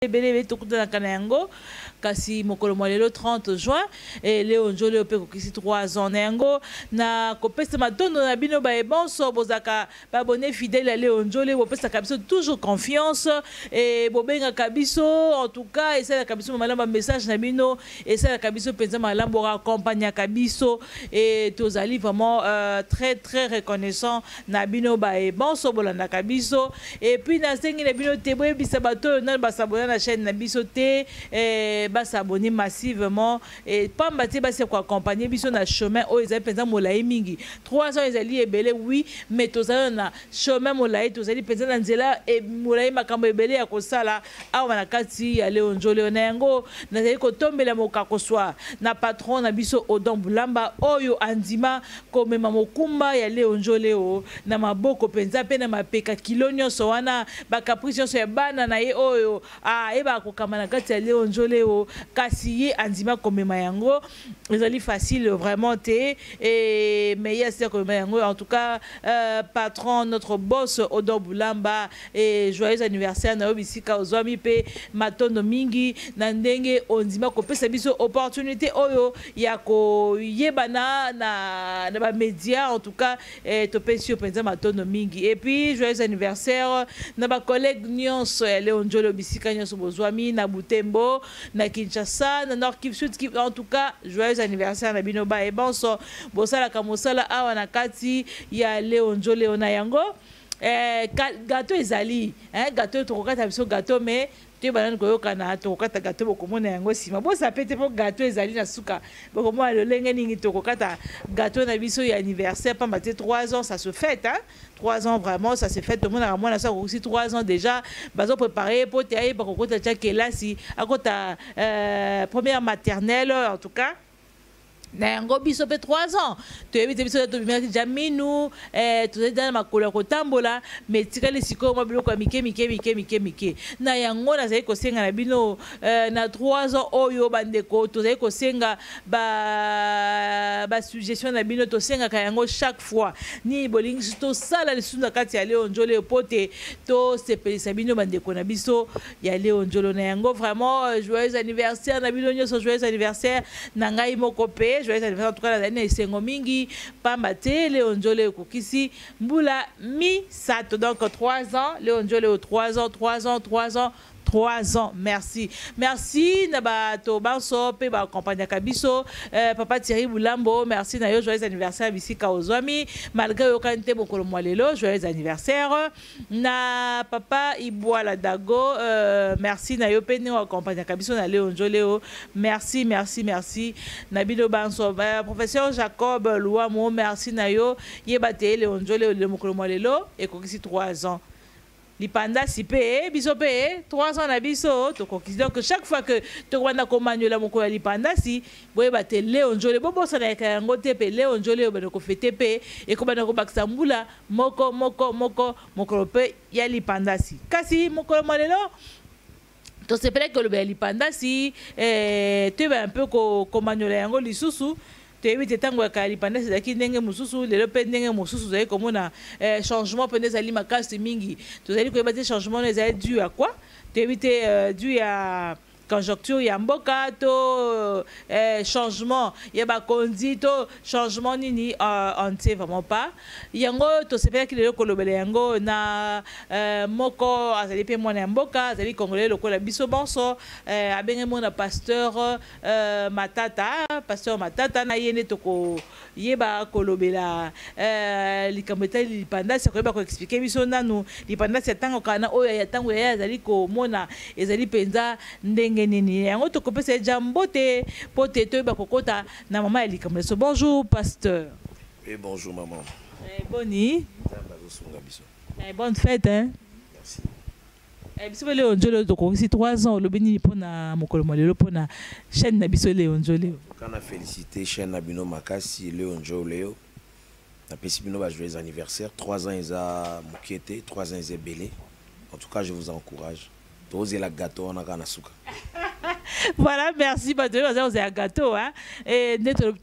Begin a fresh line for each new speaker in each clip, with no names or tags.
Belé tokutana kana yango kasi mokolo lelo 30 juin et Léo Njole ope kokisi 3 ans na yango na kopesa matondo na bino ba ebonso bozaka ba abonné fidèle à Léo Njole bopesa kabiso toujours confiance et bobenga kabiso en tout cas et ça la kabiso malamba message na bino et ça la kabiso penza malamba accompagner kabiso et tozali vraiment très très reconnaissant na bino ba ebonso bolanda kabiso et puis na sengi na bino teboye bisabato na basabona la chaîne Nabisoté et s'abonner massivement et pas bâtir c'est quoi accompagner biso na chemin oh ils avaient pensé molai mingi 3 ans ils allaient ebele oui mais tous na chemin molai tous allaient penser dans nzela et molai makambo ebele ya kosala awa na kati ya Léo Njole na yango na zali ko tombela mokako swa na patron na biso Odon Bulamba oyo andima komema mokumba ya Léo Njole o na maboko penza pe na mapeka kilonyo so wana ba caprice so ya bana na ye oyo eba kokamana kati ya Léo Njole o kasi ye andima komema yango ezali facile vraiment te et meilleur c'est komema yango en tout cas patron notre boss Odon Bulamba et joyeux anniversaire na obisika ozwami pe matondo mingi na ndenge ondima kopesa biso opportunité oyo ya ko yebana na ba média en tout cas topesi penza matondo mingi et puis joyeux anniversaire na ba collègue nyonso ya Léo Njole obisika nyonso bozwami na Butembo na Kinshasa na Nord Kivu Sud Kivu en tout cas joyeux anniversaire na bino ba ebonso bosala kamosala awa na kati ya Léo Njole ona yango gâteau ezali gâteau tokokata biso gâteau mais te banane koyokana tokokata gâteau bokomona yango sima bosa pete po gâteau ezali na suka bokomona lolenge ningi tokokata gâteau na biso ya anniversaire pamba te 3 ans ça se fête 3 ans vraiment ça se fait tout le monde a moins ça aussi 3 ans déjà bazo préparé pour te aille bakokota tcha kelasi akota première maternelle en tout cas na yango biso pe 3 ans to yebi te biso to bimaki jaminu to zeda na makolo ko tambola mais tikali siko mo biloko ya mike na yango na zai ko senga na bino na 3 ans oyo bandeko to zai ko senga ba suggestion na bino to senga ka yango chaque fois ni bolingi to sala lisunda kati ya Léo Njole pote to sepelisa bino bandeko na biso ya Léo Njole na yango vraiment joyeux anniversaire na bino nyoso joyeux anniversaire na ngai moko pe joyeux anniversaire en tout cas la année sengo mingi pamba te Léo Njole kokisi mbula mi sato donc 3 ans Léo Njole 3 ans merci na bato banso pe ba accompagner kabiso papa Thierry Bulambo merci na yo joyeux anniversaire bisika ozwami malgré yo kante bokolo mwalelo joyeux anniversaire na papa Ibwala Dago merci na yo pe ne accompagner kabiso na Léo Njole merci na bino banso professeur Jacob Louamo merci na yo yebate Léo Njole le mokolo mwalelo et kokisi 3 ans Lipanda si pe biso pe 3 ans na biso to kokisi donc chaque fois que to wana komanyola mokolo Lipanda si boye bate Léo Njole bobo sana yango te pe Léo Njole bana ko fete pe e ko bana ko bakisa mbula mokolo pe ya Lipanda si kasi mokolo malelo to se pele que le Lipanda si tu un peu ko manyola yango lisusu te tango ya kalipanda zaki ndenge mususu lelo pe ndenge mususu zali komona changement pe nezali makasi mingi to zali ko yebate changement ezali dû à quoi te dû à conjoncture ya mboka to changement ya ba kondi to changement nini on ne sait vraiment pas yango to sepela ki lelo kolobela yango na moko azali pe mwana mboka azali congolais lokola biso bonso abenge mona pasteur matata na yene toko yeba kolobela likambeta lipanda sa ko yeba ko expliquer biso nanu lipanda sa tango kana oyo ya tango ya azali ko mona ezali penza ndenge nini yango to kopesa jambote pote to ba kokota na mama elikamleso bonjour pasteur
et bonjour maman
boni bonne fête hein
merci
biso Léo Njole to kokisi 3 ans lobini pona mokolo molelo pona chaîne na biso Léo Njole
kana féliciter chaîne na bino makasi Léo Njole na pesi bino ba joyeux anniversaire 3 ans eza mokete 3 ans eza belé en tout cas je vous encourage Tose la gâteau on a kana suka
Voilà, merci. Bah, c'est un gâteau. Hein. Et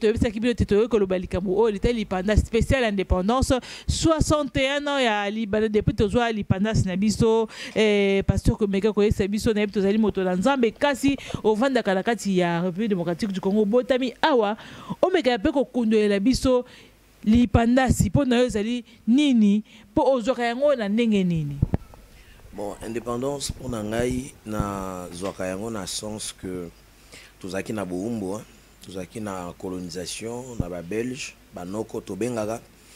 l'indépendance spéciale indépendance. 61 ans, il y a Liban depuis que l'indépendance Nabiso, pasteur Komeka Koye Sabiso, Nabi Tozali Motolanzambe, Kasi, au Vanda Kalakati, il y a République démocratique du Congo, Botami, Awa, Omega Peko Kundo et Labiso, l'indépendance, pour nous, Nini, pour Ozorayango, na Nini.
Bon, indépendance pour Nangaï, na Zokayango, na sens que tous aki na Boumbo, tous aki na colonisation, na ba Belge, ba Noko Tobengaga,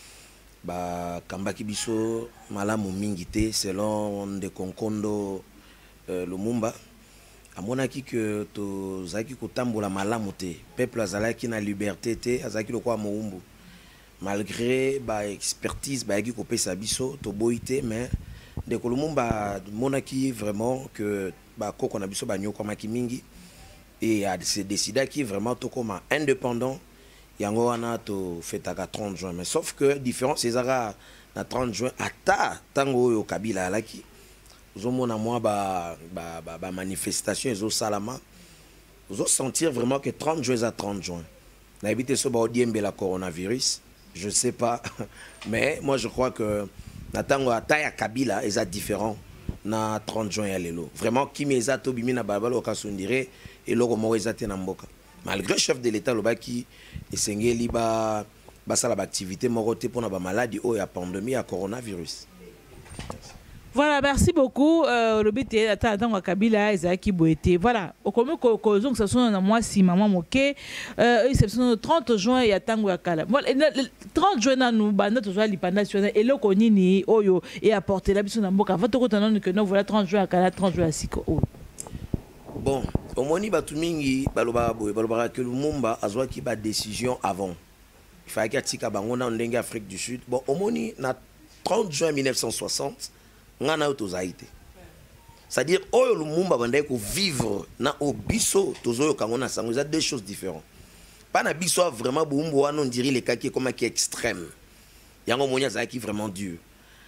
ba Kambaki Biso, Malamu Mingite, selon de Konkondo Lumumba. A mon aki que tous aki Kotambola Malamu te, peuple azalaki na liberté te, azaki lo kwa Moumbo. Malgré ba expertise, ba aki Kopesa Biso, to boite, mais de Kolumumba monaki vraiment que ba koko na biso ba nyoko maki mingi et a décidé qui vraiment to comme indépendant yango wana to fetaka 30 juin mais sauf que différence ezara na 30 juin ata tango yo Kabila alaki ozomona moi ba manifestation ezo salama ozo sentir vraiment que 30 juin à 30 juin na habité so ba odiembe la coronavirus je sais pas mais moi je crois que Natango ataya Kabila est différent na 30 juin ya lelo. Vraiment qui meza to bimi na babalo kasundire et loko mo ezate na mboka. Malgré le chef de l'état lobaki esengeli ba sala ba activité morote pour na ba maladie o ya pandémie ya coronavirus.
Voilà, merci beaucoup. Le but est d'attendre Kabila Ezaki Boete. Voilà, au commun que ça soit dans moi si maman moqué, c'est le 30 juin et attendre Wakala. Voilà, 30 juin nous bande toujours l'indépendance et le konini oyo et apporter la biso na mboka. Avant tout que nous voilà 30 juin à Kala, 30 juin à Siko.
Bon, au moni batumingi baloba boy baloba que Lumumba azwa ki ba décision avant. Il fallait qu'il tika bango na ndenge Afrique du Sud. Bon, au moni na 30 juin 1960 ngana otozaite c'est-à-dire oyo Lumumba bandai ko vivre na obiso tozoyo kango na sango ça deux choses différentes pas na biso vraiment Lumumba wana on dirait les cas qui comme qui extrême yango monya za qui vraiment dur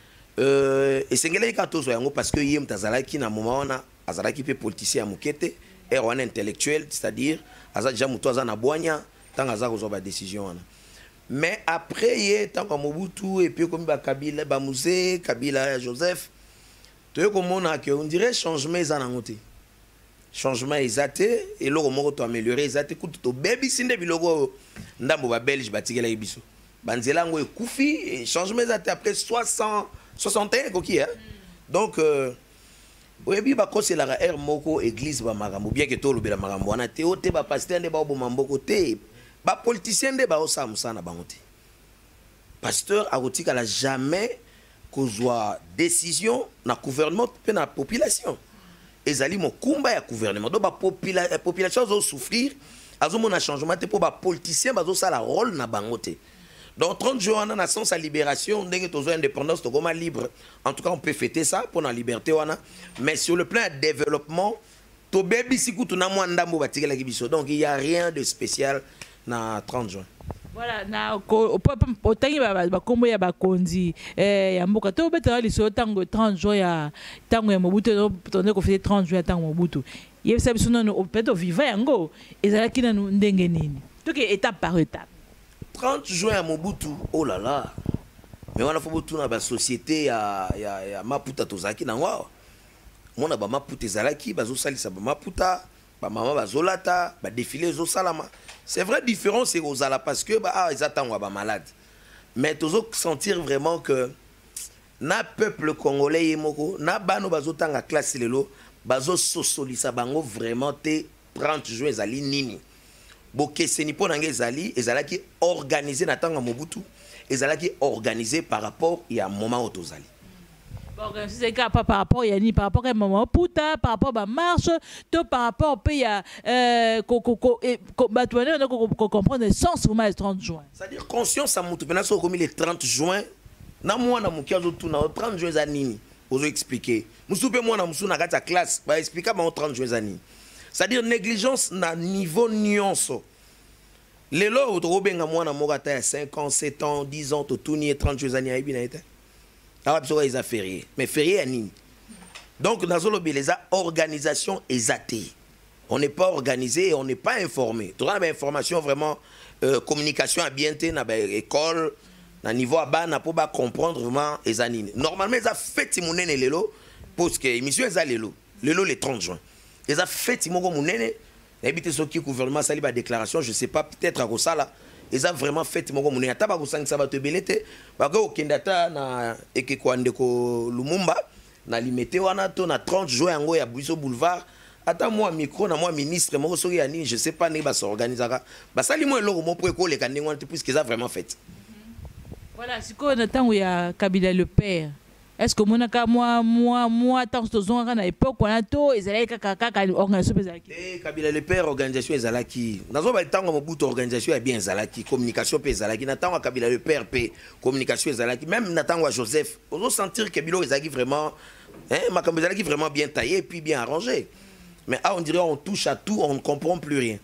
et sengele ka tozo yango parce que yem tazalaki na moment wana azalaki pe politicien mukete et wana intellectuel c'est-à-dire aza déjà muto aza na boanya tanga za ko ba décision wana. Mais après, il y a tant que Mobutu et puis comme Kabila, Bamouze, Kabila, Joseph, on dirait changement est en changement est et l'euro moro to améliorer est écoute to baby sinde bilogo ndambo ba belge batikela biso banzela ngo ekufi et changement est après 61 koki hein donc oyebi ba kosela la air moko église ba marambo bien que to lobela marambo na te ote ba pasteur nde ba bomamboko te ba politicien nde ba osa musana bango te pasteur arotika la jamais kozwa décision na gouvernement pe na population ezali mokumba ya gouvernement do ba population zo souffrir azo mona changement te pour ba politicien bazo sala rôle na bango te. Donc 30 jours on a sens à libération ndenge tozo indépendance to goma libre en tout cas on peut fêter ça pour la liberté wana mais sur le plan de développement to bebi sikutu na mwanda mbo batikela kibiso donc il y a rien de spécial na 30 juin.
Voilà, na otangi ba kombo ya bakonzi ya mboka to betala liso tango 30 juin ya tango ya Mobutu to ko fêter 30 juin tango Mobutu. Yebisa biso no peut-être vivre yango ezalaki na ndenge nini. Donc étape par étape.
30 juin à Mobutu, oh là là. Mais on a fait beaucoup na ba société ya Maputa tozaki na ngwa. Mona ba Maputa ezalaki bazo salisa ba Maputa, ba mama bazolata, ba défilé zo salama. C'est vrai différence c'est aux ala parce que bah ils attendent ba malade. Mais tozo sentir vraiment que na peuple congolais yemoko, na bano bazotanga classe lelo, bazo sosolisa bango vraiment te 30 juin ezali nini. Boke senipo nange ezalaki organisé na tanga Mobutu, ezalaki organisé par rapport il y a un moment au tozali.
Bon, c'est par rapport il y a ni par rapport à maman puta, par rapport à marche, tout par rapport au pays comprendre le sens vraiment le 30 juin.
C'est-à-dire conscience à Mobutu, maintenant so comme le 30 juin, na moi na mukiazo tout na 30 juin za nini, ozo expliquer. Musupe moi na musu na kata classe, ba expliquer ba 30 juin za nini. C'est-à-dire négligence na niveau nuance. Les lois au Robenga mwana mogata ya 5 ans, 7 ans, 10 ans, tout ni 30 jours ani aibina été. Arabe so ils a férié. Mais férié à nini. Donc nazolo beleza organisation ezate. on n'est pas organisé et on n'est pas informé. Tu as information vraiment, communication à bien dans l'école, à niveau à bas, pour comprendre vraiment les années. Normalement, ils ont fait Timounene Lelo, parce que l'émission est Lelo le 30 juin. Ils ont fait Timounene, et puis le gouvernement a la déclaration, je ne sais pas, peut-être à Rosala, ils ont vraiment fait Timounene. Il y a pas ça va te belete, parce que au Kendata, na Ekekwandeko Lumumba, na limité, on a 30 juin, il y a Buiso Boulevard. Attends, moi, micro, moi, ministre, moi, je ne sais pas, si ça s'organise. Ça, c'est moi, pour école, puisqu'ils ont vraiment fait.
Voilà, si on attend où il y a Kabila le père. Est-ce que moi, tant que tu à l'époque, on a tout, ils allaient organisation.
Kabila le père, organisation, ils allaient qui. Dans un temps, on a beaucoup d'organisation, et bien, ils allaient qui. Communication, ils allaient qui. N'attend Kabila le père, communication, ils allaient qui. Même n'attend Joseph, on doit sentir que Bilo, ils allaient vraiment. Ma Kabila qui vraiment bien taillé et puis bien arrangé. Mais on dirait on touche à tout, on ne comprend plus rien.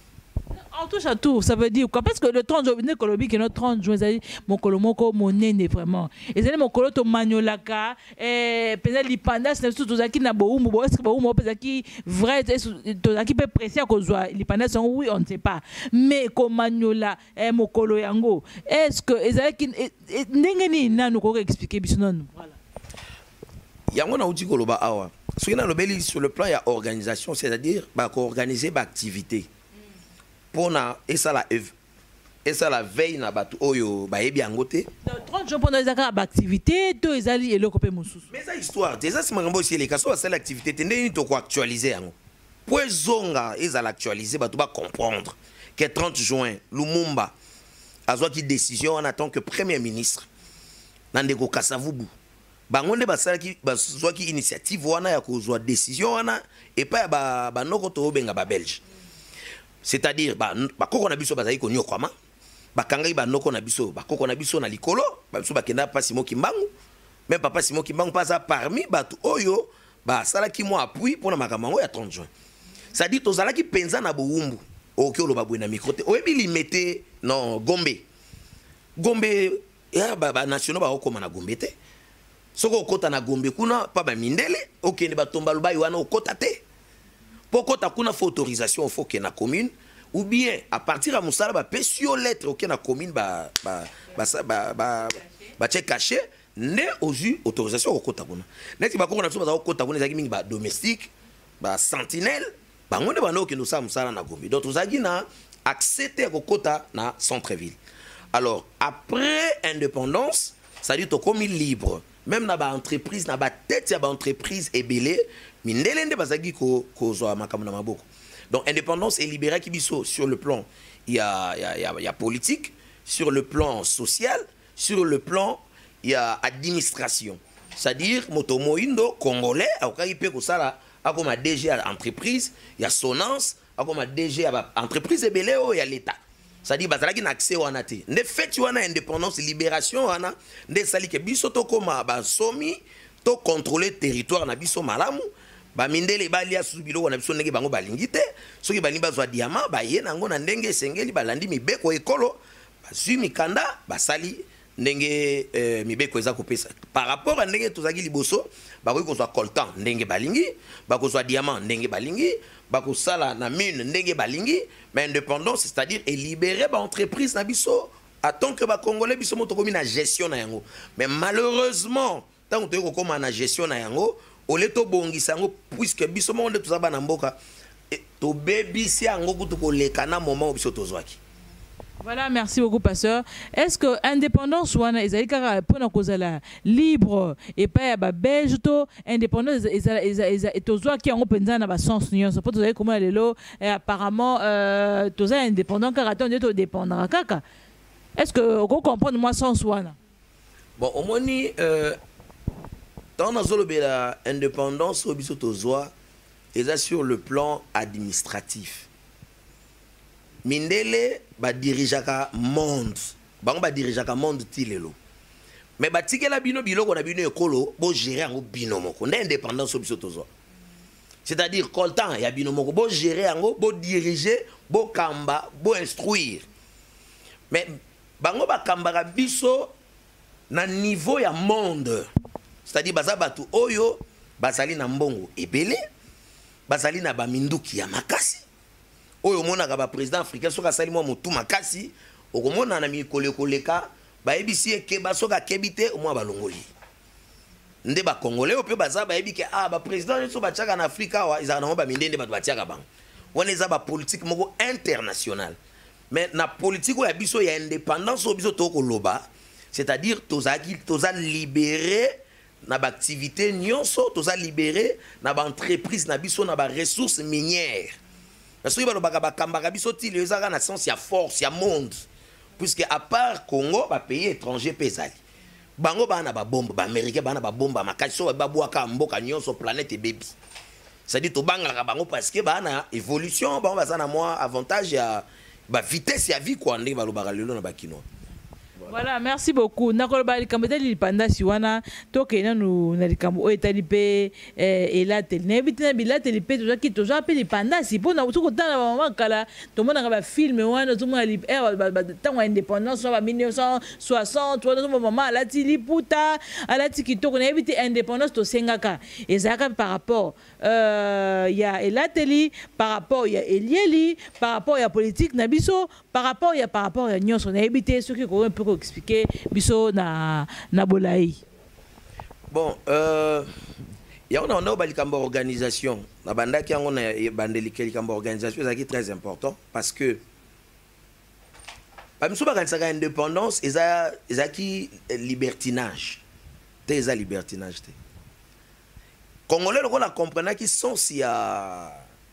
On touche à tout, ça veut dire quoi? Parce que le 30 juin, notre 30 juin, mon colomoko, mon nez vraiment. Et c'est mon coloto magnolaka, et peut-être l'ipanda, c'est tout ça qui n'a pas ou est-ce que Boum, peut-être qui vrai, tout ça qui peut presser à cause de l'ipanda, oui, on ne sait pas. Mais comme magnola, mon colo yango, est-ce que Ezaki n'engeni n'a nous expliquer bisonon, voilà.
Yango na uti koloba awa. Sur le plan, il y a organisation, c'est-à-dire organiser des activités. Pour et ça la veille na batu oyo ba yebi angote.
30 jours pendant les activités, tout les alliés et le copé moussous.
Mais ça histoire, déjà si mangambo aussi les kaso ça l'activité tendez to ko actualiser yango. Pour zonga ils allent actualiser batu ba comprendre que 30 juin Lumumba azwa ki décision on attend que premier ministre Nandeko Kasavubu bangonde basalaki bazwa ki initiative wana ya kozwa décision wana et pas ba noko to benga ba belge. C'est-à-dire bakoko na biso bazali ko nyokwama bakangai ba noko na biso bakoko na biso na likolo ba biso bakenda pa Simon Kimbangu même papa Simon Kimbangu pas parmi batu oyo ba salaki mo appui pour na makamango ya 30 juin. Ça dit tozalaki penza na boumbu oki oloba bwe na micro te oyebi limete non Gombe ya ba nationaux ba okoma na Gombe te soko okota na Gombe kuna pa ba mindele okende batomba lubai wana okota te. Pourquoi tu as une autorisation au faut qu'il y ait une commune ou bien à partir de Moussala ba pesio lettre auquel la commune ba caché né aux yeux autorisation au kota kuna neti ba ko na biso ba kota kuna zaki mingi ba domestique ba sentinelle ba ngone ba no ke no sa Moussala na Gombe donc ozaki na accepter au kota na centre-ville. Alors après indépendance ça dit to comme libre même na ba entreprise na ba tête ya ba entreprise ebelé mindelende bazaki ko zo makamuna maboko. Donc indépendance et libéré qui biso sur le plan il y a politique, sur le plan social, sur le plan il y a administration. C'est-à-dire moto moindo congolais akai pe ko sala akoma DG à entreprise, il y a Sonance, akoma DG à entreprise ebelé o ya l'état. C'est-à-dire bazalaki na accès wana te. Ne fait wana indépendance libération wana nde sali ke biso to koma ba somi to contrôler territoire na biso malamu. Ba mindele balia subilo wana biso ndenge bango balingi te soki bani bazwa diamant ba ye nango na ndenge sengeli balandi mibeko ekolo bazwi mikanda basali ndenge mibeko eza kopesa par rapport à ndenge tozaki liboso bakoki kozwa coltan ndenge balingi bakozwa diamant ndenge balingi bakosala na mine ndenge balingi mais indépendance c'est-à-dire et libérer ba entreprise na biso attend que ba congolais biso moto komi na gestion na yango mais malheureusement tant que ko na gestion na yango oleto bongisango puisque biso monde tuzaba na mboka to bebisi yango kutu ko lekana moment biso tozwaki.
Voilà, merci beaucoup pasteur. Est-ce que indépendance wana ezali kaka pona kozala libre et pas ba belge to indépendance et tozwaki yango penza na ba sens nyonso po tozali comment lelo apparemment tozali indépendant kaka to to dépendra kaka. Est-ce que vous comprenez moi sens wana?
Bon, au moins dans l'indépendance, et sur le plan administratif. Mindele ba dirijaka monde. Ba dirijaka monde tilelo. Mais ba tikela bino biloko na bino ekolo bo gérer ngo bino moko. Nde indépendance biso tozwa. C'est-à-dire coltan ya bino moko bo gérer ngo bo diriger, bo kamba, bo instruire. Mais bango ba kambara biso na niveau ya monde. C'est-à-dire bazabatu oyo bazali na mbongo ebele bazali na ba minduki ya makasi oyo monaka ba président africain soka sali mo mutu makasi okomona na mikolo koleka bayebisi ekeba soka kebite omwa balongoli nde ba congolais ope baza bayebi ke ba président nso batiaka na Afrika wa izana ba mindende bato batiaka bango wana eza ba politique moko international mais na politique ya biso ya indépendance biso to koloba c'est-à-dire toza libéré na ba activité nyonso toza libéré na ba entreprise na biso na ba ressources minières parce que balobaka bakambaka biso ti le ezaka na sens ya force ya monde puisque à part Congo ba pays étranger pesali bango bana ba bombe ba américain bana ba bombe makasi so ba bwaka mboka nyonso planète baby c'est-à-dire to bangaka bango parce que bana évolution bango baza na moi avantage ya ba vitesse ya vie quoi ndenge balobaka lelo na bakino.
Voilà, merci beaucoup. Nakoloba likambo tali lipanda siwana tokena nu na likambo oyo tali pe elate. Na bitina bilate lipe toza ki toza pe lipanda si pona utuko tana ba mama kala to mona ba film wana to mona li tango indépendance ba 1960 wana to mama alati liputa alati kitoko na bité indépendance to sengaka ezaka par rapport ya elateli par rapport ya elieli par rapport ya politique na biso par rapport ya nyonso na bité ce qui ko peut expliquer biso na bolai.
Bon ya on a balikambo organisation na bandaki yango na bandelike likambo organisation c'est très important parce que ba miso ba kansaka indépendance ezaki libertinage te libertinage te congolais le la comprendre qui sens ya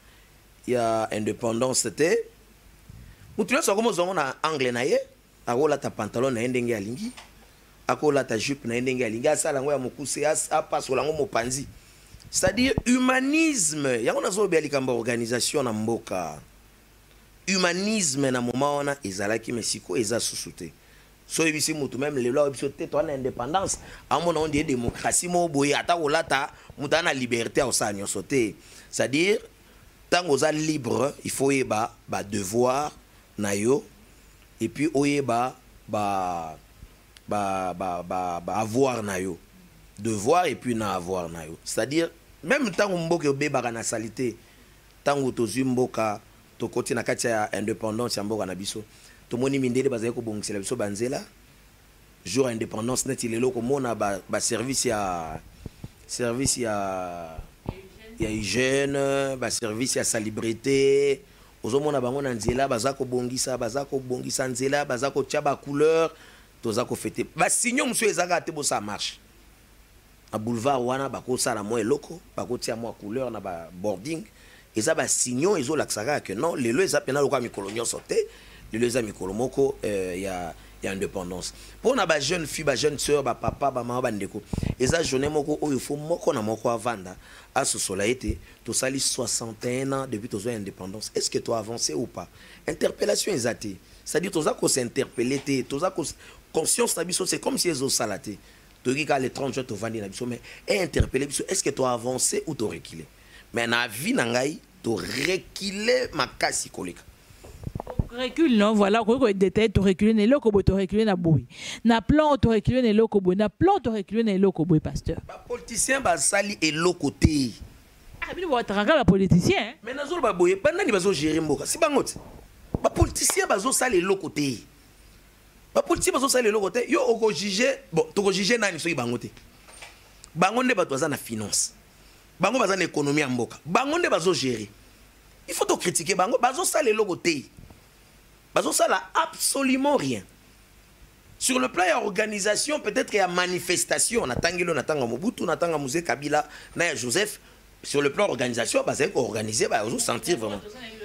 indépendance te mutu so comme zongo na anglais na ye akola ta pantalon na ndenge ya lingi akola ta jupe na ndenge ya lingi asala ngo ya mokuse apasola ngo mopanzi c'est-à-dire humanisme yango nazo be likambo organisation na mboka humanisme na moment wana ezalaki mesiko eza susute so ebisi mutu même le loi biso te to na indépendance amona on dit démocratie mo boye ata kolata mutu na liberté au sa nyonso te c'est-à-dire tango za libre il faut eba ba devoir na yo et puis oyeba avoir na yo devoir et puis na avoir na yo c'est-à-dire même tango mboka obebaka na salité tango tozwi mboka to koti na kati ya indépendance ya mboka na biso to moni mindele bazali ko bongisela biso banzela jour indépendance net ilelo ko mona ba service ya hygiène ba service ya salubrité ozomona bango na nzela bazako bongisa nzela bazako tia ba couleur tozako fêter ba signon monsieur ezaka te bo ça marche a boulevard wana bako sala mo eloko bako tia mo couleur na ba boarding eza ba signon ezo laksaka que non lelo eza pena lokwa mikolo nyonso te lelo eza mikolo moko ya indépendance pour na ba jeune fille ba jeune sœur ba papa ba maman ba ndeko eza journée moko oyo fo moko na moko avanda à ce soleil tu sali 61 ans depuis ton indépendance est-ce que tu as avancé ou pas interpellation exacte c'est-à-dire tu as s'interpeller tu as conscience na biso c'est comme si ezo salaté tu dis qu'à les 30 jours tu vandi na biso mais interpeller biso est-ce que tu as avancé ou tu reculé mais na vie na ngai tu reculer makasi koleka
recule non voilà ko détail to reculer ne loko bo to reculer na boui na plan to reculer ne loko bo na plan to reculer ne loko boui pasteur
ba politicien ba sali et loko te
bino bo tranga ba politicien
mais nazo ba boye pendant ni bazo gérer mboka si bangote ba politicien bazo sali loko te ba politicien bazo sali loko te yo oko juger bon to ko juger nani so bangote bangonde ba toza na finance bango baza na économie ya mboka bangonde bazo gérer il faut to critiquer bango bazo sali loko te ça n'a absolument rien. Sur le plan de l'organisation, peut-être qu'il y a manifestation. On attend Mobutu, on attend Mouzé Kabila, Naya Joseph. Sur le plan de l'organisation, c'est organisé, on se sentir vraiment.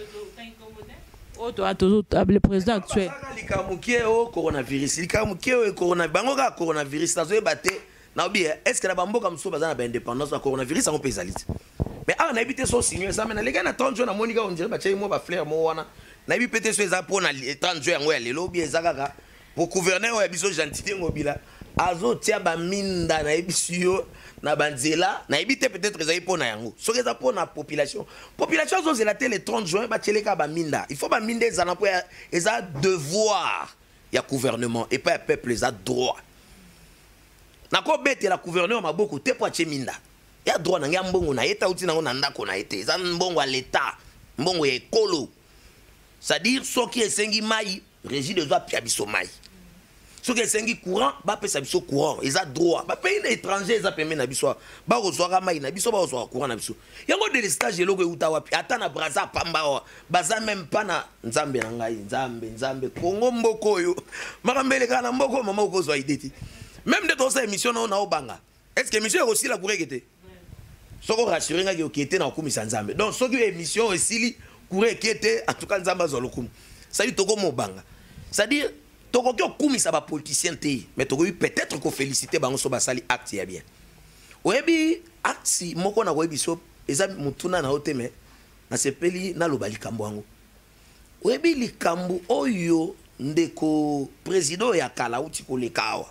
Le président actuel.
Coronavirus. Coronavirus. Est-ce que la bambo comme ça, la indépendance, le coronavirus, ça peut aller. Mais on a évité son signe. Ça, mais les gars, 30 jours, on dirait que moi, fleur, moi, nabi pété sur ça pour na 30 jours ngoya lelo bi ezakaka pour gouverner o biso gentité ngobila azo tia ba minda na ebisio na banzela na ebité peut-être ezai pour na yango so eza pour na population zo zela te le 30 juin ba tcheleka ba minda il faut ba minda ezana pour eza devoir ya gouvernement et pas peuple eza droit na ko bete la gouvernement maboko te pour tche minda ya droit na ngia mbongo na eta uti nango na ndako na ete za mbongo à l'état mbongo ya ekolo c'est-à-dire soki esengi mai régie de droit pia biso mai soki esengi courant ba pesa biso courant eza droit ba pays na étranger eza pembe na biso ba kozwaka mai na biso ba kozwaka courant na biso yango de stage eloko euta wapi ata na braza pamba baza même pas na nzambe na ngai nzambe kongo mboko oyo makambele kana mboko mama okozwa ideti même de ton émission na obanga est-ce que émission aussi la courir était soko rassurer nga ki était na kumisa nzambe donc soki émission esili courir qui était en tout cas nzamba zolokum ça dit toko mobanga c'est-à-dire toko ki okumisa ba politicien te mais toko peut-être ko féliciter bango so basali acte ya bien oyebi acte moko na oyebi so eza mutuna na oteme na sepeli na lobali kambo wango oyebi likambo oyo ndeko président ya kala uti ko lekawa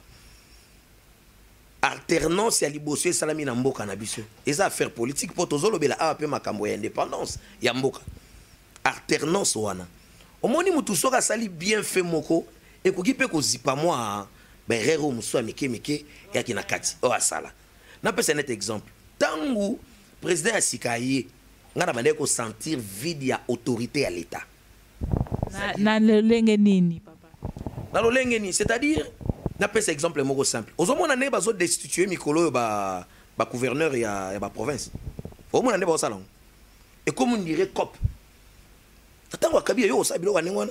alternance ya liboso esalami na mboka na biso eza affaire politique po tozolobela awa pe makambo ya indépendance ya mboka alternance wana omoni mutu soka sali bien fait moko ekoki pe kozipa mwa berero muso mike ya kina kati o asala na pesa net exemple tangu président ya sikaye ngana bande ko sentir vide ya autorité à l'état
na lolenge nini papa
na lolenge ni c'est-à-dire na pesa exemple moko simple ozomona ne bazo destituer mikolo ba gouverneur ya ba province omona ne ba osala et comme on dirait cop tatango akabi yo osabilo wa ningwana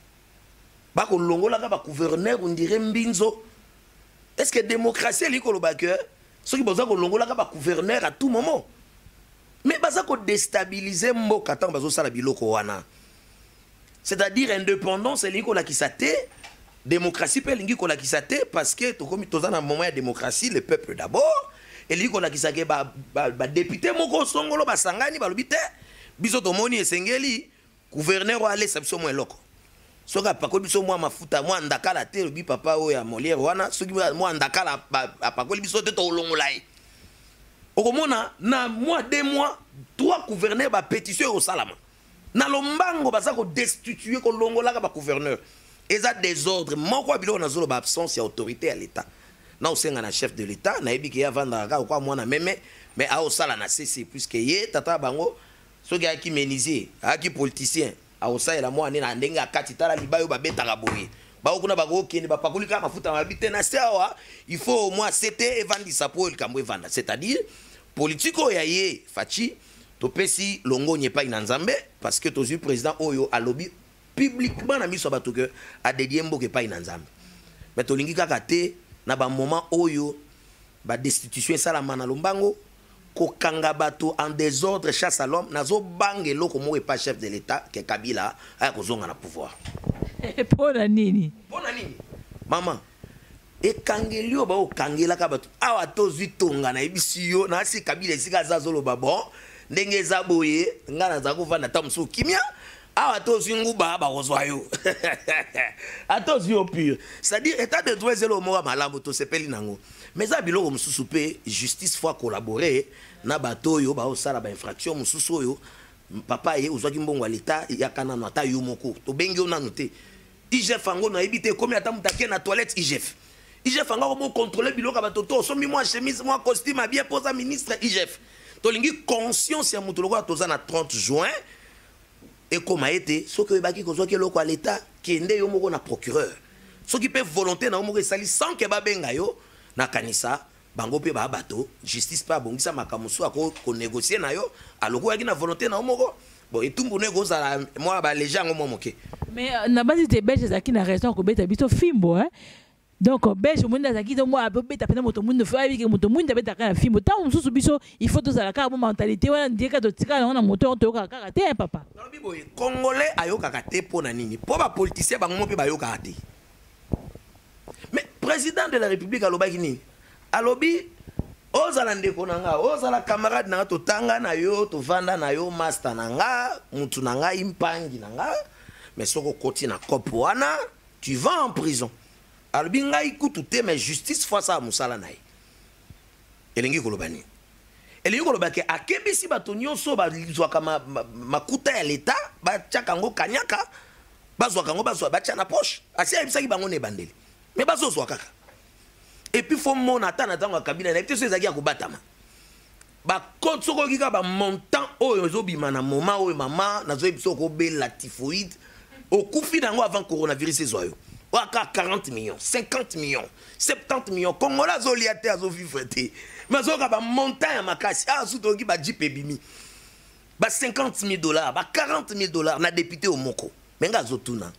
ba ko longola ka ba gouverneur on dirait mbinzo est-ce que démocratie liko lo ba que ceux qui besoin ko longola ka ba gouverneur à tout moment mais baza ko déstabiliser mboka tango bazo sala biloko wana c'est-à-dire indépendance liko la kisate démocratie peut lingi ko la kisate parce que to komi tozana moment ya démocratie le peuple d'abord et lingi ko la kisake ba député moko songolo ba sangani ba lobite biso to moni esengeli gouverneur ale sabso mo eloko soka pakoli biso mo mafuta mo ndakala te lobi papa o ya Molière wana soki mo ndakala pakoli biso te to longolai okomona na mois 2 mois 3 gouverneurs ba pétition au salama na lombango baza ko destituer ko longola ba gouverneur eza désordre moko bilo na zolo ba absence ya autorité à l'état na osenga na chef de l'état na yebi ke ya vanda ka kwa mwana meme mais a osala na CC puisque ye tata bango soki aki menisier aki politicien a osala mo ani na ndenga kati tala libayo ba betaka boye ba okuna ba ko kende ba pakulika mafuta mabite na sawa il faut au moins c'était evandisa pour le kambo evanda c'est-à-dire politiko ya ye fachi to pesi longo nyepa ina nzambe parce que tozu président oyo a lobby publiquement na miso bato que a dédié mboke pa ina nzambe mais to lingi kaka te na ba moment oyo ba destitution salama na lombango ko kanga bato en désordre chasse à l'homme nazo bange loko mo pas chef de l'état que Kabila a kozonga na pouvoir
pona nini
maman e kangelio ba o kangela ka bato awa tozwi tonga na ebisiyo na si Kabila esika zazolo ba bon ndenge za boye ngana za kuvanda tamsu kimia awa tozwi nguba ba kozwa yo atozwi au pur c'est-à-dire état de droit zelo mo malambo to sepeli nango mais za biloko mususu pe justice fois collaborer na bato yo ba osala ba infraction mususu yo papa ye ozwaki mbongo l'état ya kana na ta yo moko to bengi yo nanu te IGF ango na ebite komi ata mutake na toilette IGF ango mo contrôler biloko bato to so mi moi chemise moi costume bien posa ministre IGF to lingi conscience ya mutu loko toza na 30 juin et comme a été ce que baki ko zoki loko à l'état kende yo moko na procureur ce qui peut volonté na moko sali sans que ba benga yo na kanisa bango pe ba bato justice pa bongisa makamusu ko négocier na yo aloko yaki na volonté na moko bon et tout mbone ko za moi ba les gens mo moké
mais na base de belge zaki na raison ko beta bito fimbo hein donc belge monde zaki to moi beta pena moto monde fa avec moto monde beta kana fimbo tant mususu biso il faut to za ka mentalité wana ndieka to tika na moto to ka ka te papa
na bibo congolais ayoka ka te pona nini po ba politicien bango mo pe ba yoka te mais président de la république alobaki nini alobi ozala ndeko nanga ozala camarade nanga to tanga na yo to vanda na yo master nanga mutu nanga impangi nanga mais soko koti na cop wana tu vas en prison alobi ngai kutu te mais justice fois ça musala nae elengi kolobani elengi kolobaki akebisi bato nyonso bazwaka makuta ya l'état batiaka ngo kanyaka bazwaka ngo bazwa batia na poche asi ayebisaki bango ne bandeli mais bazozwa kaka et puis faut mon attendre dans la cabine na te ezaki ya kobatama ba compte soko kika ba montant oyo ezobima na moment oyo mama nazo ebiso ko be la typhoïde au kufi nango avant coronavirus ezoyo waka 40 millions 50 millions 70 millions Congolais azoliate azovivre te mais zoka ba montant ya makasi sutoki ba jipe bimi ba $50,000 ba $40,000 na député au moko menga zotuna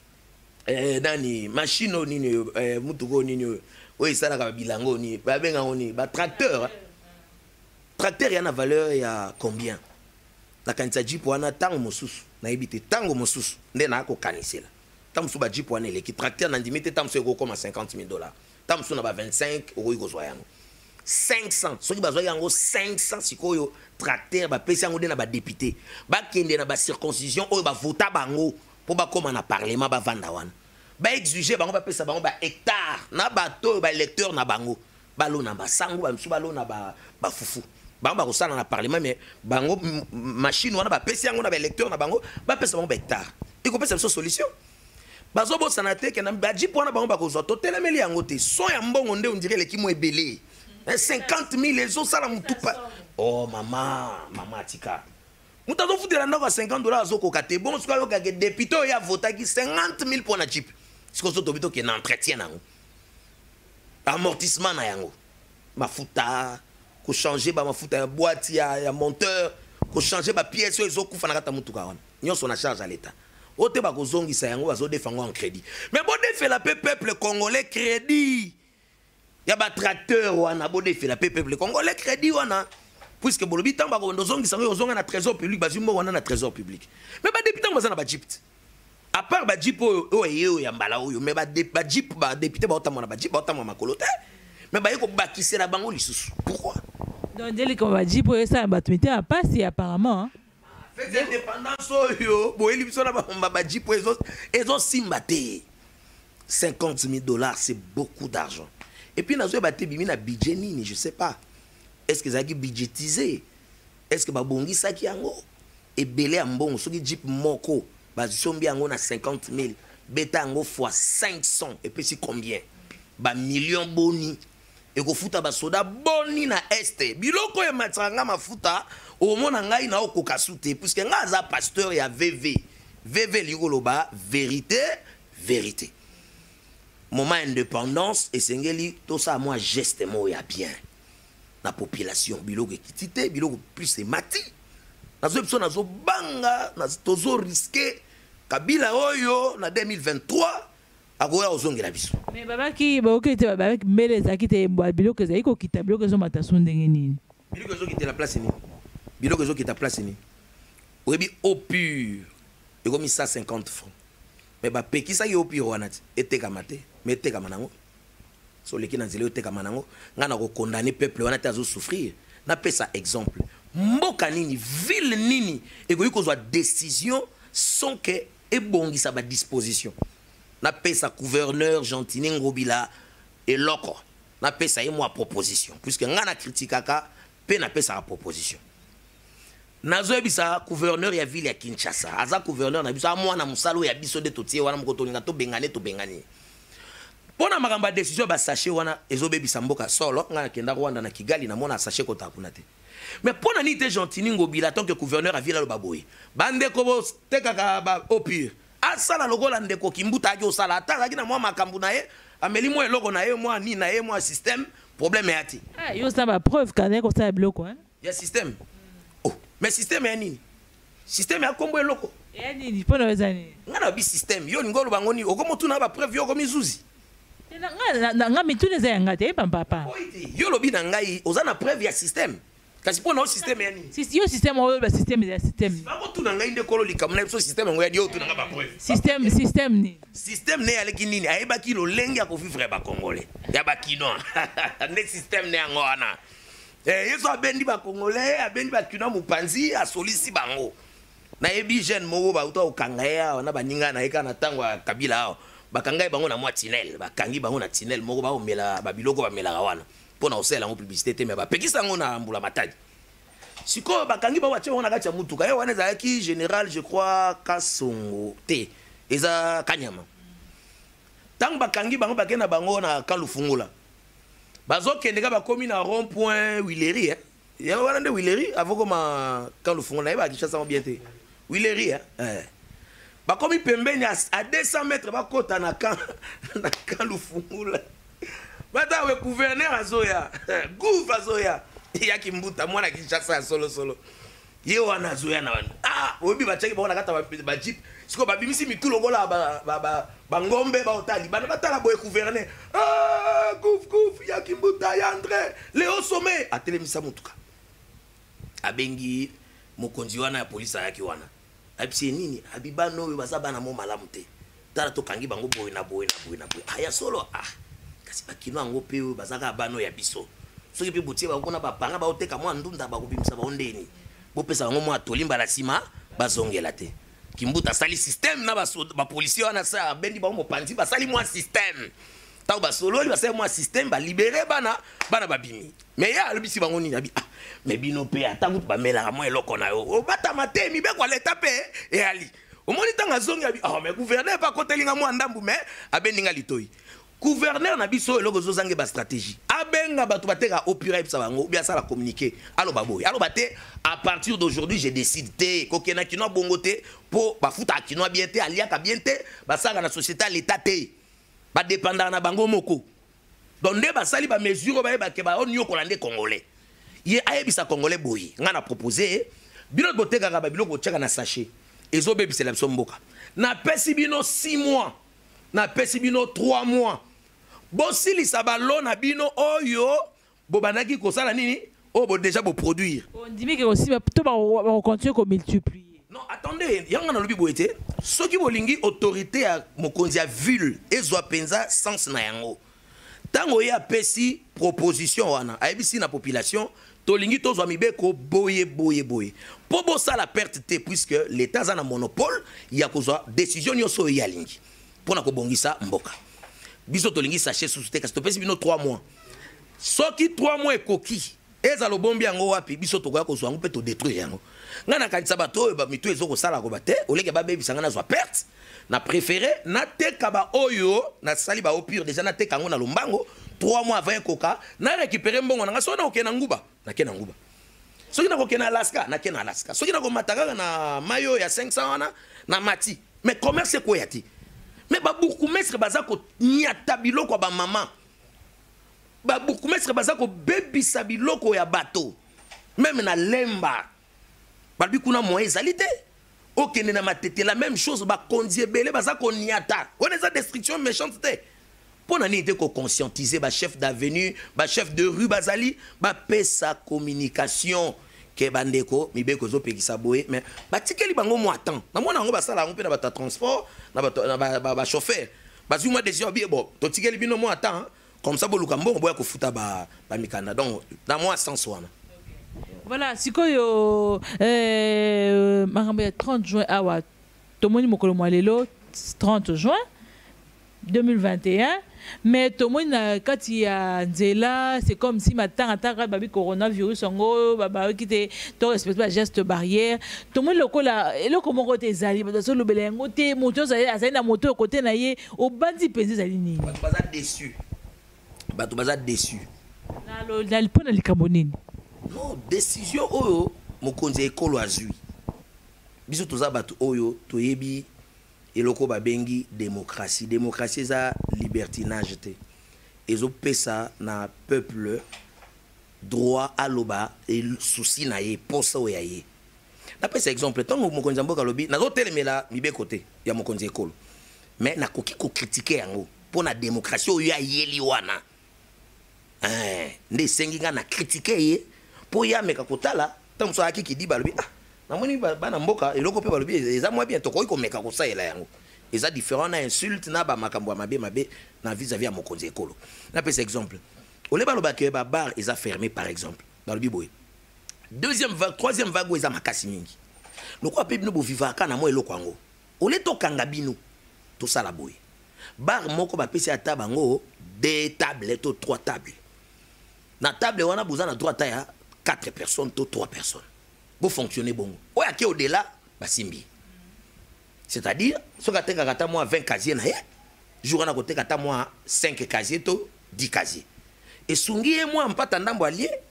nani machine nini mutuko nini oyo esalaka bilango ni babenga oni ba tracteur tracteur yana valeur ya combien la kanisa jeep wana tango mosusu na ebite tango mosusu nde na ko kanisela tango su ba jeep wana eleki tracteur na ndimite tango so ekokoma $50,000 tango su na ba 25 euro ikozwa yango 500 soki bazwa yango 500 sikoyo tracteur ba pesi yango de na ba député ba kende na ba circoncision oyo ba vota bango po ba koma na parlement ba vanda wana ba exiger bango ba pesa bango ba hectare na bato ba électeur na bango balona ba sango ba msu balona ba fufu bango ba kosala na parlement mais bango machine wana ba pesi yango na ba électeur na bango ba pesa bango ba hectare iko pesa so solution bazo bo sanate ke na ba jipo wana bango ba kozwa to telemeli yango te so ya mbongo nde on dirait lekimo ebele 50,000 les autres ça la mutupa oh maman tika mutazo futela ndako ya $50 azoko te bon siko yo ka député ya vota ki 50,000 pour na chip siko so tobito ke na entretien nango amortissement na yango mafuta ko changer ba mafuta ya boîte ya monteur ko changer ba pièce ezo kufa na kata mutuka wana nyonso na charge à l'état ote ba kozongisa yango bazo defango en crédit mais bon défait la peuple congolais crédit ya ba tracteur wana bo défait la peuple congolais crédit wana puisque bolobi tamba ko ndozongisa ngo ozonga na trésor public bazimbo wana na trésor public mais ba député bazana ba jeep à part ba jeep oyo ya mbala oyo mais ba jeep ba député ba otamona ba jeep ba otamona makolo te mais ba yeko bakisela bango lisusu pourquoi
donc dès que ba jeep oyo ça ba tumité a passé apparemment
fait indépendance oyo boeli biso na ba jeep ezo simba te $50,000 c'est beaucoup d'argent et puis nazo ba te bimi na budget nini je sais pas est-ce que ça qui budgétisé est-ce que ba bongisa ki yango et belé ambon soki jeep moko ba sombi yango na 50,000 beta yango fois 500 et puis c'est combien ba million boni et ko futa ba soda boni na este biloko e matranga mafuta au mona ngai na okoka sute puisque nga za pasteur ya VV ligoloba vérité moment indépendance et sengeli tout ça moi geste mo ya bien la population biloko kitité biloko plus c'est mati nazo besoin nazo banga nazo tozo risquer kabila oyo na 2023 agoya ozongela biso
mais baba ki bokete baba mbele zakite biloko zaiko kita biloko zo mataso ndenge nini
biloko zo kita la place ni biloko zo kita place ni oyebi au pur ekomi 150 francs mais ba pekisa yo pur wana eteka mate mais eteka manango so leki na nzela eteka manango ngana ko condamner peuple wana te azo souffrir na pesa exemple mboka nini ville nini ekoyi kozwa décision sans que ebongisa ba disposition na pesa gouverneur Gentini Ngobila et loko na pesa ye moi proposition puisque ngana critikaka pe na pesa proposition nazo ebisa gouverneur ya ville ya Kinshasa aza gouverneur na biso amwana musalo ya biso de totie wana moko tolinga to bengane pona makamba décision ba sachet wana ezobebisa mboka solo ngana kenda Rwanda na Kigali na mona sachet ko takuna te mais pona ni te Gentini Ngobila tant que gouverneur a ville lo baboyi bande ko bo tekaka ba au pire asala lokola ndeko kimbuta aki osala atala kina mwa makambu na ye ameli mwa eloko na ye mwa ni na ye mwa système problème yati
yo ça ba preuve kana ko ça bloko hein
ya système oh mais système ya nini système ya kombo eloko
ya nini pona wezani
ngana bi système yo ngolo bangoni okomotu na ba preuve yo komizuzi
nga mitune za yanga te papa
yo lobi na ngai ozana preuve ya système kasi pona o système ya nini
yo système o ba système ya système
ba ko tuna ngai ndekolo likamuna so système ngo ya dio tuna ba preuve
système ni
système ne aleki nini ayeba ki lo lengi ya ko vivre ba congolais ya ba kino ne système ne ngo ana yeso abendi ba congolais abendi ba kino mupanzi a solisi bango na ebi jeune mo ba uto okanga ya na baninga na eka na tango ya kabila hao bakangai bango na mwa tunnel bakangi bango na tunnel moko ba omela ba biloko ba mela wana pona osela ngo publicité te mais ba pekisa ngo na mbula matadi siko bakangi ba wache wana kacha mutuka ye wana za ki général je crois Kasongo te eza Kanyama tang bakangi bango bakena bango na Kalufungula bazokende ka bakomi na rond point Wileri ya wana nde Willery avant ma quand le fond là ba Kinshasa bien té Willery hein bakomi pembeni à 200 mètres bakota na kan le fond là bata we gouverneur azoya gouf azoya ya kimbuta mwana Kinshasa solo ye wana azoya na wana obi bachaki bakona kata ba jeep siko babimisi mitulo gola ba ngombe ba otali bana batala boye gouverneur gouf ya kimbuta ya André Léo Sommet atelemisa mutuka abengi mokonzi wana ya polisi yaki wana abisi nini abibano we bazabana mo malamu te tala to kangi bango boye na boye aya solo kasi bakino ngo pe bazaka bano ya biso soki pe botie ba kona ba parents ba oteka mo ndunda ba kubimisa ba ondeni bo pesa ngo mo atolimba la sima bazongela te kimbuta sali système na ba policier wana sa bendi ba mo pandi ba sali mo système taw ba solo li ba sali mo système ba libérer bana babimi mais ya lobisi bango nini abi mais bino pe atangu ba mela mo eloko na yo o bata matemi be kwa leta pe e ali o moni tanga zongi abi mais gouverneur pas kotelinga mo ndambu mais abeninga litoi gouverneur na biso eloko zozange ba stratégie abenga batu bateka opura epsa bango bien ça la communiquer allo baboy allo baté à partir d'aujourd'hui j'ai décidé kokena kino bongote po ba futa kino bien té aliaka bien té ba sanga na société à l'état té ba dépendant na bango moko donc nde ba sali ba mesure ba ke ba onyo kolande congolais ye ayebisa congolais boy ngana proposer bino boteka ka ba biloko tchaka na sachet ezo bebisa la biso mboka na pesi bino 6 mois na pesi bino 3 mois bosili sabalo na bino oyo bobanaki kosala nini o bo déjà bo produire
on dit que aussi to ba continuer ko multiplier
non attendez yanga na lobi boete soki bolingi autorité ya mokonzi ya ville ezwa penza sens na yango tango ya pesi proposition wana ayebisi na population tolingi tozwa mibeko boye po bo sala perte te puisque l'état a na monopole ya kozwa décision nyoso ya lingi pona ko bongisa mboka biso tolingi sachet sous te kasi topesi bino 3 mois soki 3 mois ekoki eza lobombi yango wapi biso tokoya kozwa yango pe to détruire yango ngana kanisa bato ba mitu ezoko sala ko bate oleke ba bebisa ngana zwa perte na préféré na teka ba oyo na sali ba opure déjà na teka ngo na lombango 3 mois avant koka na récupérer mbongo na ngaso na okena nguba na kena nguba soki na kokena Alaska na kena Alaska soki na ko mataka na mayo ya 500 wana na mati mais commerce ko yati mais ba beaucoup mestre bazako nyata biloko ba maman ba beaucoup mestre bazako bebisa biloko ya bato même na lemba balbi kuna moyen ezalité okende na matete la même chose ba konzie belé bazako nyata on est destruction méchanceté pour nani te ko conscientiser ba chef d'avenue ba chef de rue bazali ba pesa communication ke bandeko mibeko zo pekisa boye mais batikeli bango mo attend na mona ngo basala ngo pe na ba transport na ba chauffeur bazuma décision bien bon to tikeli bino mo attend comme ça boluka mbongo boya ko futa ba mikanda donc na moi sens wana
voilà sikoyo makambo ya 30 juin awa tomoni mokolo mwalelo 30 juin 2021 mais tout le monde quand il y a nzela c'est comme si maintenant attaque babi coronavirus ngo baba qui te to respecte pas geste barrière tout le monde lokola et le comment côté zali parce que le belengo te moto zali na moto côté na ye au bandi penzi zali nini
baza déçu bato baza déçu
na lo na lipona likambonini
non décision oyo mokonzi ekolo azui biso toza bato oyo toyebi eloko babengi démocratie za libertinage te ezopesa na peuple droit aloba et souci na ye posa oya ye na pesa exemple tango mokonzi mboka lobi nazo telemela mibeko te ya mokonzi ekolo mais nakoki ko critiquer yango pona démocratie oyo ya yeli wana nde sengi nga na critiquer ye po ya meka kotala tango so akiki di balobi na moni bana mboka eloko pe balobi eza moi bien tokoki komeka kosaela yango eza différent na insulte na ba makambo mabe na vis-à-vis ya mokonzi ekolo na pesa exemple ole baloba ke ba bar eza fermé par exemple balobi boye deuxième vague troisième vague eza makasi mingi loko pe bino bo vivaka na mo eloko yango ole to kanga bino to sala boye bar moko ba pesi ata bango 2 tables to 3 tables na table wana boza na droit ya 4 personnes to 3 personnes pour fonctionner bon oya ke au-delà basimbi c'est-à-dire ce que teka kata moi 20 casiers na ye jour na côté kata moi 5 casiers to 10 casiers et sungi et moi mpata ndambo allié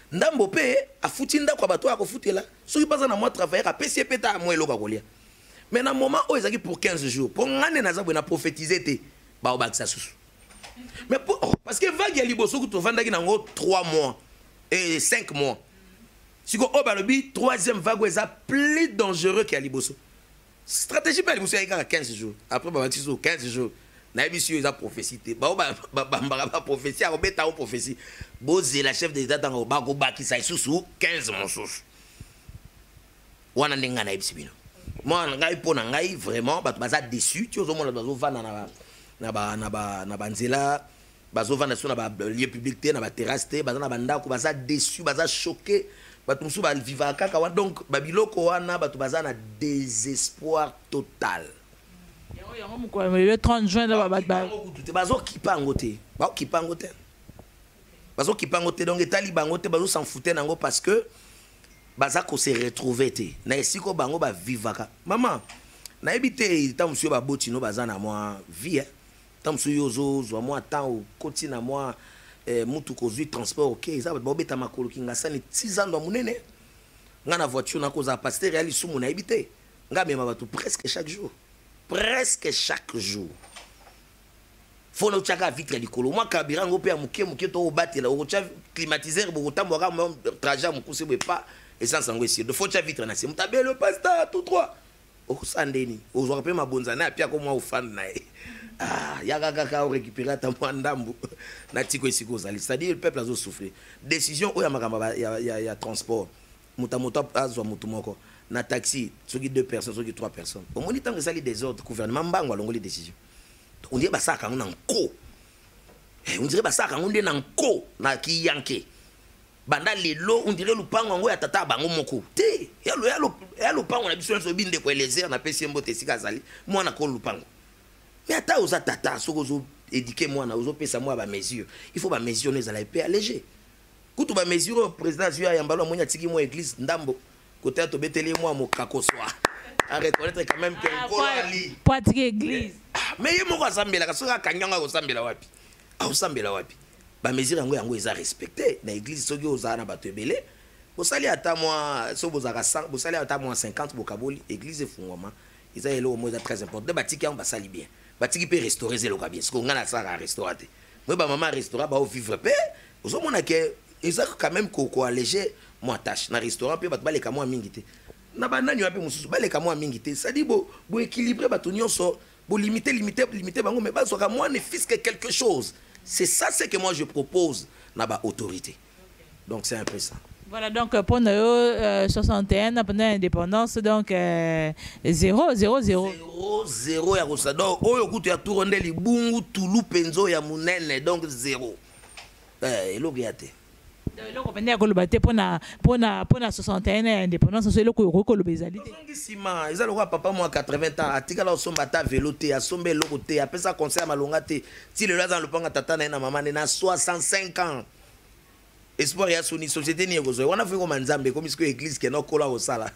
ndambo pe afuti ndako bato akofutela soki baza na moi travailler apesi peta moi eloko kolia mais na moment où ezaki pour 15 jours pour ngane naza na prophétiser te ba obakisa susu mais parce que vague ya liboso ku to vandaki nango 3 mois et 5 mois siko o balobi troisième vague eza plus dangereux que ya liboso stratégie pa liboso ya 15 jours après ba bakisa 15 jours na ebisi yo eza prophétie te ba ba prophétie a obeta o prophétie boze la chef de l'état tango ba ko bakisa susu 15 monsusu wana ndenga na ebisi bino moi ngai pona ngai vraiment bato baza déçu tu ozomona bazo vana na banzela bazo vana sur na ba lieu public te na ba terrasse te baza na bandako baza déçu baza choqué bato musu ba vivre kaka wana donc babiloko wana bato baza na désespoir total.
Le 30 juin
bazo kipango te ba kipango te bazo kipango te donc etali bango te bazo s'en fouter nango parce que baza ko se retrouver te na esiko bango ba vivaka maman na ebité ta monsieur ba botino baza na moi vie ta monsieur yozo zo moi temps koti na moi mutu ko zui transport OK ça ba beta makolo kinga sani 6 ans ndo munene nga na voiture na ko za pasteur ali sumu na ebité nga mema batu presque chaque jour faut no chaka vitre likolo moi kabirango pe muke to batela o cha climatiseur bo tambo ka trajet mukuse be pas essence ngo ici de faut cha vitre na c'est mutabé le pasta tout trois o sandeni o zo pe mabonza na pia ko moi o fan na yaka kaka o récupérer ta ndambu na tiko isiko zali c'est-à-dire le peuple a souffrir décision o ya makamba ya transport mutamoto azwa mutumoko na taxi soki 2 personnes soki 3 personnes au moins tant que ça les désordres gouvernement mbango alongo les décisions on dirait ça quand on en ko on dirait ça quand on est en ko na ki yanke banda lelo on dirait lupango ngo ya tata bango moko te ya lupango na biso so binde ko elezer na pesi mbote sika zali moi na ko lupango mais ata oza tata soko zo éduquer moi na ozo pesa moi ba mesure il faut ba mesure les ala pe alléger kutu ba mesure président ya yambalo monya tiki moi église ndambo côté to beteli moi mo kakoswa à reconnaître quand même que ali
poitrine église
mais yemo ko sambela ka soka kanyanga ko sambela wapi au sambela wapi ba mesure yango eza respecté na église soki ozana bato ebele bosali ata moi so bozaka 100 bosali ata moi 50 bokaboli église efungwama eza elo mo eza très important de batiki yango basali bien batiki pe restaurer zelo ka bien ce qu'on ngana saka restaurater moi ba maman restaurant ba vivre pe ozomona que eza quand même ko alléger moi tâche na restaurant pe bat baleka moi mingi te na banani wapi mususu baleka moi mingi te ça dit bo équilibrer bato nyonso bo limiter bango mais bazoka moi ne fisque quelque chose c'est ça ce que moi je propose na ba autorité donc c'est un peu ça.
Voilà, donc pour nous, 61, pendant l'indépendance, donc 0, 0, 0.
0, 0, ya kosa. Donc, oyo kutu ya tourne li bungu tulu penzo ya munene, donc 0. Eloko ya te.
Eloko pende ya koloba te pona 61 ya indépendance, so eloko yoko koloba ezali te.
Sima, ezali kwa papa moi 80 ans, atika la osomba ta vélo te, asombe eloko te, apesa conseil malonga te. Si le lazan le panga tata na maman na 65 ans. Espoir ya soni société ni ekozo wana fait comme nzambe comme ce église qui no kola au sala.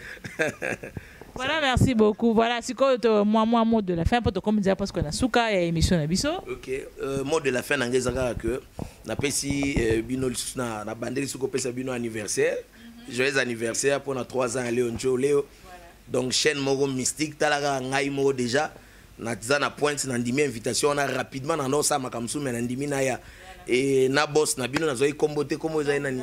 Voilà, merci beaucoup. Voilà, c'est quoi moi mot de la fin pour te comme dire parce qu'on a souka et émission na biso.
OK, mot de la fin ngezaka que na pesi bino na bandeli suko pesa bino anniversaire. Joyeux anniversaire pour na 3 ans Léon Léo. Donc chaîne Moro Mystique talaga ngai mo déjà na tizana pointe na ndimi invitation on a rapidement na no sa makamsu mais na ndimi na ya et na boss na bino na zoyi kombote komo ezali nani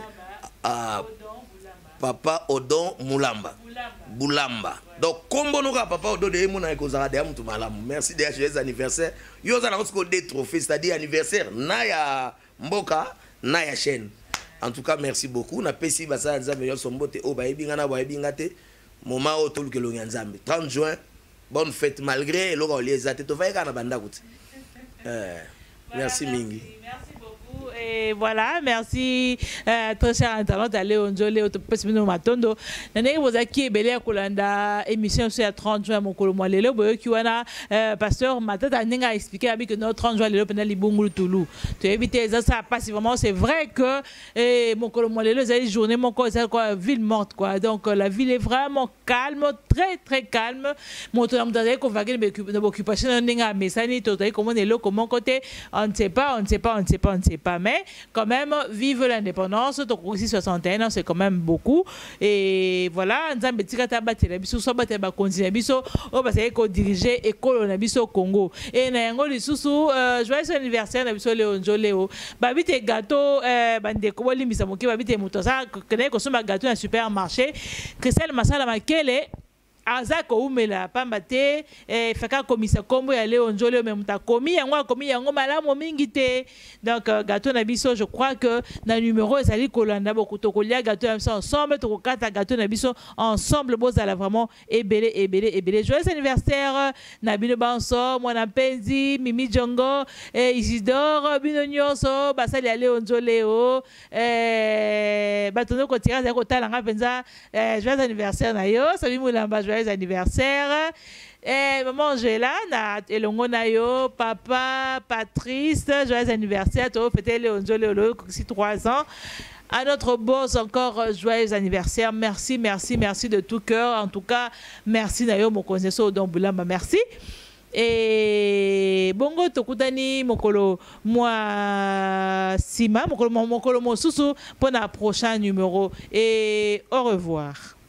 papa Odon Boulamba donc kombo noka papa Odon de mona ekozara de mutu malamu merci de joyeux anniversaire yo za na ko des trophées c'est-à-dire anniversaire na ya mboka na ya chaîne en tout cas merci beaucoup na pesi basa nzambe yo sombote o ba ebinga na ba ebinga te moment o to lukelo nzambe 30 juin bonne fête malgré le rôle les athées to va kana banda kuti merci mingi.
Et voilà, merci très cher internaute à Léon Jolé, au Matondo. Nane Wozaki Belé Kolanda, émission sur 30 juin, mon colo Moalelo, Boyokiwana, pasteur Matata Nenga a expliqué que notre 30 juin, le Penali Bungulu Toulou. Tu as évité ça passivement. C'est vrai que mon colo Moalelo, c'est une journée, mon corps, c'est quoi, ville morte, quoi. Donc la ville est vraiment calme, très très calme. Mon tour d'amdade qu'on va gagner l'occupation Nenga, mais ça n'est pas comment on est là, comment côté, on ne sait pas, mais mais quand même, vive l'indépendance. Donc, aussi 61 ans, c'est quand même beaucoup. Et voilà, nous avons dit que nous avons continué à diriger l'école au Congo. Et nous avons joyeux anniversaire à Léonjo Léo. Babi te gâteau, bandeko limbisa moki babi te mutosa, connaît que un gâteau dans le supermarché. Christelle Massala Makele. Azako umela pamba te faka komisa kombo ya Léon Jolé même ta komi yango malamu mingi te. Donc gâteau na biso, je crois que na numéro ezali kolanda beaucoup to kolia gâteau ensemble to kokata gâteau na biso ensemble bozala vraiment ebele. Joyeux anniversaire na bino banso mwana penzi Mimi Jongo Isidore bino nyonso basali ya Léon Jolé o batono ko tira za ko tala nga penza joyeux anniversaire na yo sabi mulamba joyeux anniversaire. Maman Angela, elongo na yo, papa Patrice, joyeux anniversaire. Tu as fêté Léonjo Léolo, 3 ans. À notre boss, encore joyeux anniversaire. Merci de tout cœur. En tout cas, merci Nayo, mon connaisseur Odomboulamba, merci. Et bongo tokutani mokolo moi Sima, mokolo mo susu pour le prochain numéro. Et au revoir.